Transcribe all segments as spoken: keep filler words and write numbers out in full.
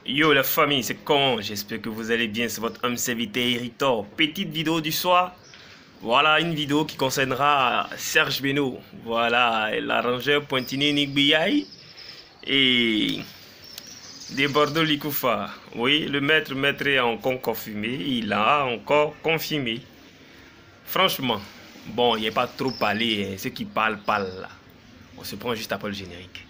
Yo la famille, c'est comment? J'espère que vous allez bien, c'est votre homme serviteur Héritor. Petite vidéo du soir. Voilà une vidéo qui concernera Serge Beno. Voilà, l'arrangeur Pointini Nigbiaï et des Bordeaux Likoufa. Oui, le maître maître est encore confirmé, il a encore confirmé. Franchement, bon, il n'y a pas trop parlé, hein. Ceux qui parlent, parlent là. On se prend juste après le générique.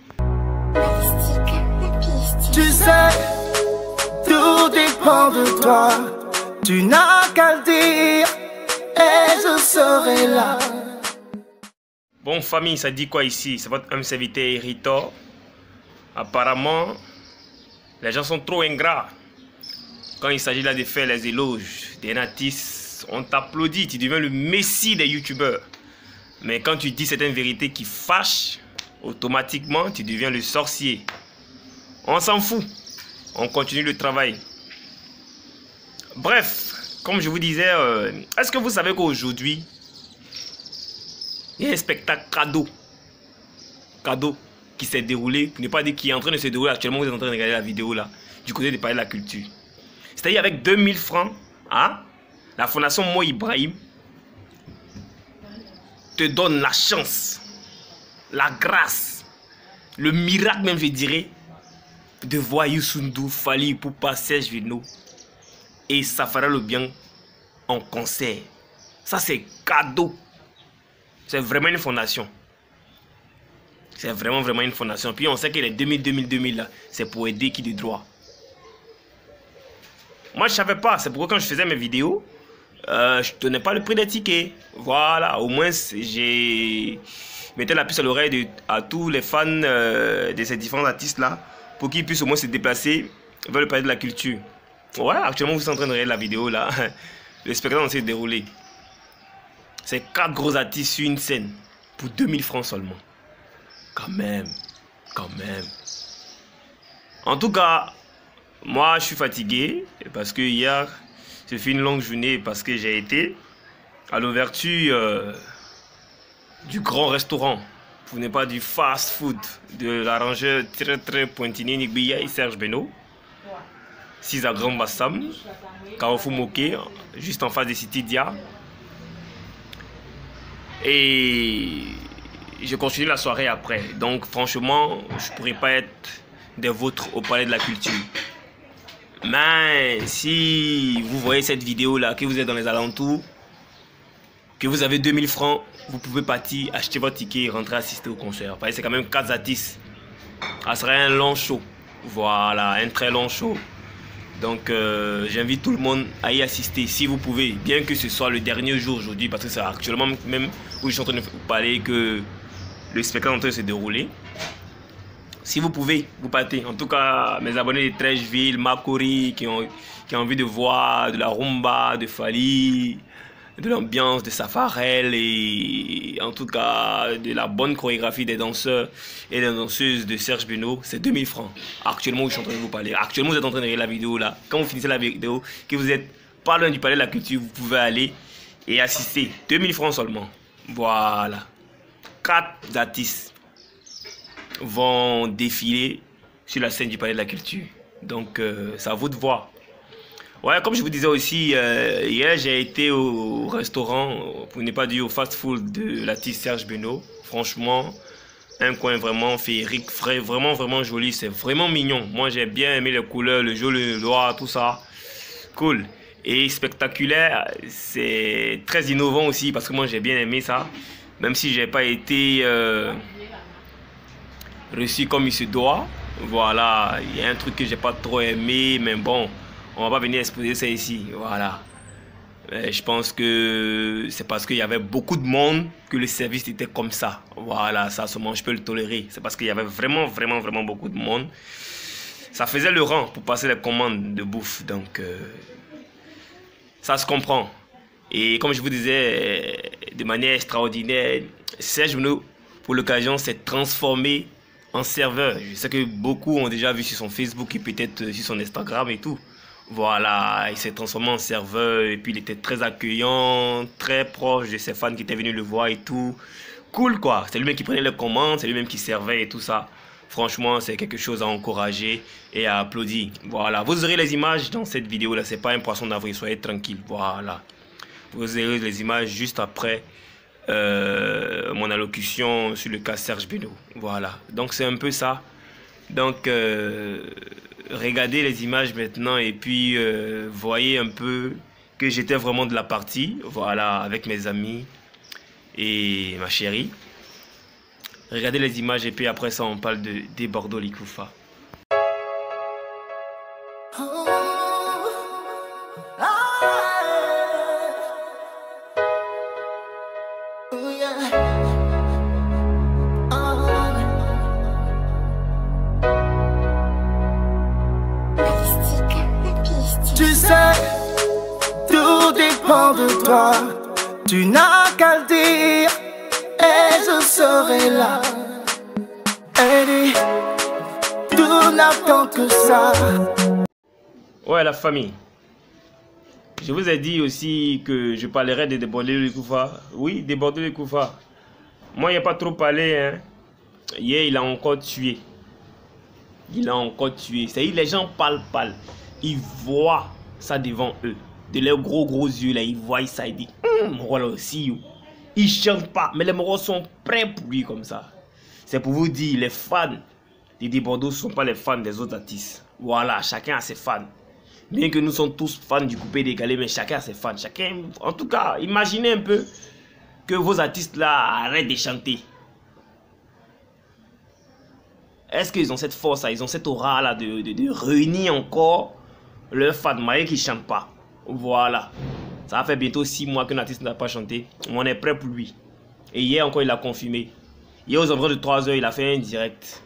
Tu sais, tout dépend de toi. Tu n'as qu'à le dire et je serai là. Bon famille, ça dit quoi ici? C'est votre homme serviteur Héritor. Apparemment, les gens sont trop ingrats. Quand il s'agit là de faire les éloges des artistes, on t'applaudit, tu deviens le messie des youtubeurs. Mais quand tu dis certaines vérités qui fâchent, automatiquement tu deviens le sorcier. On s'en fout. On continue le travail. Bref, comme je vous disais, euh, est-ce que vous savez qu'aujourd'hui, il y a un spectacle cadeau. Cadeau qui s'est déroulé, qui n'est pas dit qui est en train de se dérouler actuellement, vous êtes en train de regarder la vidéo là, du côté de Palais de la Culture. C'est-à-dire avec deux mille francs, hein, la fondation Mo Ibrahim te donne la chance, la grâce, le miracle même je dirais, de voir Youssou N'Dour, Fally Ipupa, Serge Beno et Safara Le Bien en concert. Ça c'est cadeau. C'est vraiment une fondation. C'est vraiment vraiment une fondation. Puis on sait que les deux mille, deux mille, deux mille là, c'est pour aider qui de droit. Moi je savais pas, c'est pourquoi quand je faisais mes vidéos, euh, je donnais pas le prix des tickets. Voilà, au moins j'ai mettais la puce à l'oreille de, à tous les fans euh, de ces différents artistes là, pour qu'ils puissent au moins se déplacer vers le Palais de la Culture. Ouais, actuellement vous êtes en train de regarder la vidéo là. Le spectacle s'est déroulé. C'est quatre gros artistes sur une scène pour deux mille francs seulement. Quand même, quand même. En tout cas, moi je suis fatigué parce que hier, j'ai fait une longue journée parce que j'ai été à l'ouverture euh, du grand restaurant. Vous n'êtes pas du fast food de l'arrangeur très très Pointini Nigbiaï Serge Beno. six à Grand Bassam, Carrefour Moké, juste en face de Citidia. Et je continue la soirée après. Donc franchement, je ne pourrais pas être des vôtres au Palais de la Culture. Mais si vous voyez cette vidéo là, que vous êtes dans les alentours, que vous avez deux mille francs, vous pouvez partir, acheter votre ticket et rentrer assister au concert. Parce que c'est quand même quatre artistes. Ça sera un long show. Voilà, un très long show. Donc euh, j'invite tout le monde à y assister si vous pouvez. Bien que ce soit le dernier jour aujourd'hui, parce que c'est actuellement même où je suis en train de vous parler que le spectacle est en train de se dérouler. Si vous pouvez, vous partez. En tout cas, mes abonnés de Trècheville, Makori, qui ont, qui ont envie de voir de la rumba, de Fally, de l'ambiance de Safarel et en tout cas de la bonne chorégraphie des danseurs et des danseuses de Serge Beno, c'est deux mille francs. Actuellement où je suis en train de vous parler. Actuellement vous êtes en train de regarder la vidéo là. Quand vous finissez la vidéo, que vous êtes pas loin du Palais de la Culture, vous pouvez aller et assister. deux mille francs seulement. Voilà. Quatre artistes vont défiler sur la scène du Palais de la Culture. Donc euh, c'est à vous de voir. Ouais, comme je vous disais aussi, euh, hier j'ai été au restaurant, pour ne pas dire au fast-food de l'artiste Serge Beno. Franchement, un coin vraiment féerique, frais, vraiment vraiment joli, c'est vraiment mignon. Moi j'ai bien aimé les couleurs, le jaune, le noir, tout ça. Cool. Et spectaculaire, c'est très innovant aussi parce que moi j'ai bien aimé ça. Même si j'ai pas été euh, reçu comme il se doit. Voilà, il y a un truc que j'ai pas trop aimé, mais bon. On va pas venir exposer ça ici, voilà. Mais je pense que c'est parce qu'il y avait beaucoup de monde que le service était comme ça. Voilà, ça, seulement je peux le tolérer. C'est parce qu'il y avait vraiment, vraiment, vraiment beaucoup de monde. Ça faisait le rang pour passer les commandes de bouffe. Donc, euh, ça se comprend. Et comme je vous disais, de manière extraordinaire, Serge Beno, pour l'occasion, s'est transformé en serveur. Je sais que beaucoup ont déjà vu sur son Facebook et peut-être sur son Instagram et tout. Voilà, il s'est transformé en serveur et puis il était très accueillant, très proche de ses fans qui étaient venus le voir et tout. Cool quoi, c'est lui-même qui prenait les commandes, c'est lui-même qui servait et tout ça. Franchement, c'est quelque chose à encourager et à applaudir. Voilà, vous aurez les images dans cette vidéo là, c'est pas un poisson d'avril, soyez tranquille. Voilà, vous aurez les images juste après euh, mon allocution sur le cas Serge Beno. Voilà, donc c'est un peu ça. Donc euh, regardez les images maintenant et puis euh, voyez un peu que j'étais vraiment de la partie. Voilà, avec mes amis et ma chérie. Regardez les images et puis après ça on parle de des Bordeaux Likoufa. Tu sais, tout dépend de toi. Tu n'as qu'à le dire et je serai là. Et tout n'attend que ça. Ouais, la famille. Je vous ai dit aussi que je parlerai de Bordeaux Likoufa. Oui, de Bordeaux Likoufa. Moi, il n'y a pas trop parlé. Hein. Hier, il a encore tué. Il a encore tué. C'est-à-dire, les gens parlent, parlent. Ils voient ça devant eux. De leurs gros gros yeux là, ils voient ça. Ils disent, hum, voilà aussi. Ils chantent pas, mais les moraux sont prêts pour lui comme ça. C'est pour vous dire, les fans de Bordeaux ne sont pas les fans des autres artistes. Voilà, chacun a ses fans. Bien que nous sommes tous fans du coupé décalé, mais chacun a ses fans. Chacun, en tout cas, imaginez un peu que vos artistes là arrêtent de chanter. Est-ce qu'ils ont cette force, ils ont cette aura là de, de, de réunir encore leurs fans, malgré qu'ils ne chantent pas. Voilà. Ça fait bientôt six mois qu'un artiste n'a pas chanté. On est prêt pour lui. Et hier encore, il a confirmé. Hier aux environs de trois heures, il a fait un direct.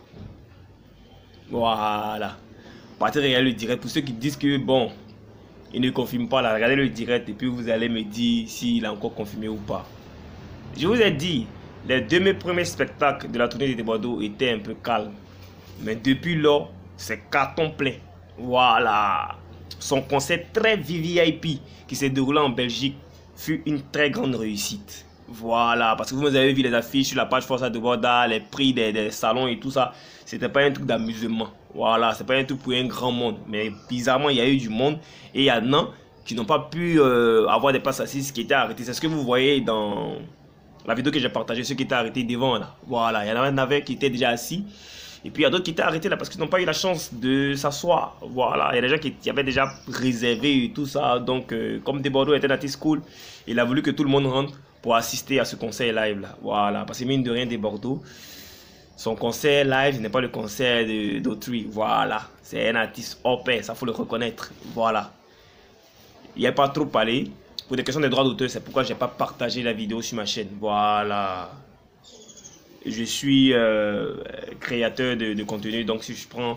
Voilà. Partez regarder le direct. Pour ceux qui disent que bon, il ne confirme pas là, regardez le direct et puis vous allez me dire s'il a encore confirmé ou pas. Je vous ai dit, les deux mes premiers spectacles de la tournée de Bordeaux étaient un peu calmes. Mais depuis là, c'est carton plein. Voilà. Son concert très V V I P qui s'est déroulé en Belgique fut une très grande réussite. Voilà, parce que vous avez vu les affiches sur la page Forza de Bordeaux, les prix des, des salons et tout ça. C'était pas un truc d'amusement. Voilà, c'est pas un truc pour un grand monde. Mais bizarrement, il y a eu du monde. Et il y en a qui n'ont pas pu euh, avoir des passes assises qui étaient arrêtées. C'est ce que vous voyez dans la vidéo que j'ai partagée, ceux qui étaient arrêtés devant là. Voilà, il y en avait qui étaient déjà assis. Et puis il y a d'autres qui étaient arrêtés là parce qu'ils n'ont pas eu la chance de s'asseoir. Voilà, il y a des gens qui, qui avaient déjà réservé et tout ça. Donc, euh, comme des Bordeaux était un artiste cool, il a voulu que tout le monde rentre pour assister à ce concert live là. Voilà, parce que mine de rien, des Bordeaux, son concert live n'est pas le concert d'autrui. Voilà, c'est un artiste hors pair, ça faut le reconnaître. Voilà, il n'y a pas trop parlé. Pour des questions de droits d'auteur, c'est pourquoi je n'ai pas partagé la vidéo sur ma chaîne. Voilà. Je suis euh, créateur de, de contenu, donc si je prends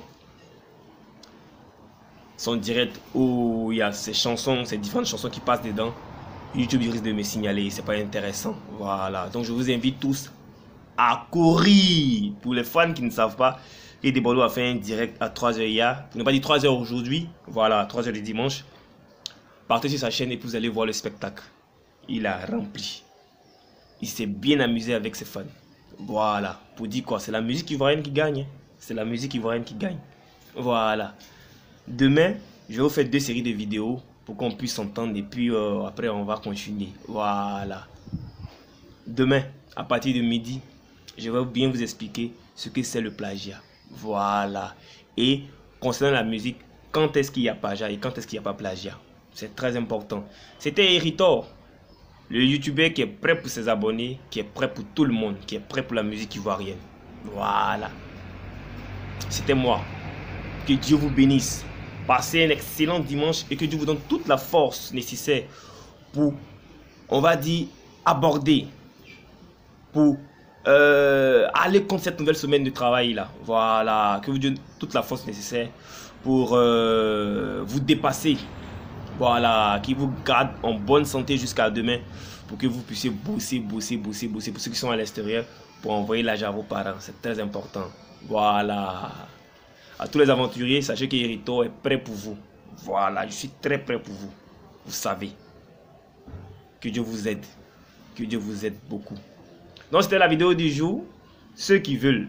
son direct où il y a ces chansons, ces différentes chansons qui passent dedans, YouTube il risque de me signaler, c'est pas intéressant. Voilà, donc je vous invite tous à courir. Pour les fans qui ne savent pas, Des Bordeaux a fait un direct à trois heures hier, pour ne pas dire trois heures aujourd'hui, voilà, trois heures du dimanche. Partez sur sa chaîne et vous allez voir le spectacle. Il a rempli. Il s'est bien amusé avec ses fans. Voilà, pour dire quoi, c'est la musique ivoirienne qui gagne. C'est la musique ivoirienne qui gagne. Voilà. Demain, je vais vous faire deux séries de vidéos pour qu'on puisse s'entendre et puis euh, après on va continuer. Voilà. Demain, à partir de midi, je vais bien vous expliquer ce que c'est le plagiat. Voilà. Et concernant la musique, quand est-ce qu'il y a plagiat et quand est-ce qu'il n'y a pas plagiat. C'est très important. C'était Héritor, le youtubeur qui est prêt pour ses abonnés, qui est prêt pour tout le monde, qui est prêt pour la musique ivoirienne. Voilà. C'était moi. Que Dieu vous bénisse. Passez un excellent dimanche et que Dieu vous donne toute la force nécessaire pour, on va dire, aborder, pour euh, aller contre cette nouvelle semaine de travail là. Voilà. Que vous donne toute la force nécessaire pour euh, vous dépasser. Voilà, qui vous garde en bonne santé jusqu'à demain pour que vous puissiez bosser, bosser, bosser, bosser. Pour ceux qui sont à l'extérieur, pour envoyer l'argent à vos parents, c'est très important. Voilà. À tous les aventuriers, sachez que Héritor est prêt pour vous. Voilà, je suis très prêt pour vous. Vous savez. Que Dieu vous aide. Que Dieu vous aide beaucoup. Donc c'était la vidéo du jour. Ceux qui veulent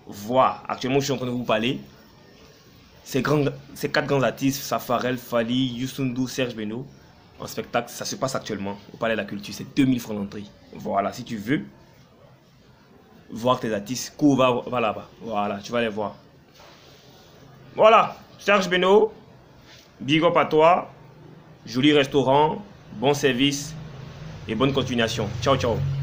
voir. Actuellement, je suis en train de vous parler. Ces, grands, ces quatre grands artistes, Safarel, Fally, Youssou N'Dour, Serge Beno, en spectacle, ça se passe actuellement au Palais de la Culture. C'est deux mille francs d'entrée. Voilà, si tu veux voir tes artistes, cours, va, va là-bas. Voilà, tu vas les voir. Voilà, Serge Beno, big up à toi. Joli restaurant, bon service et bonne continuation. Ciao, ciao.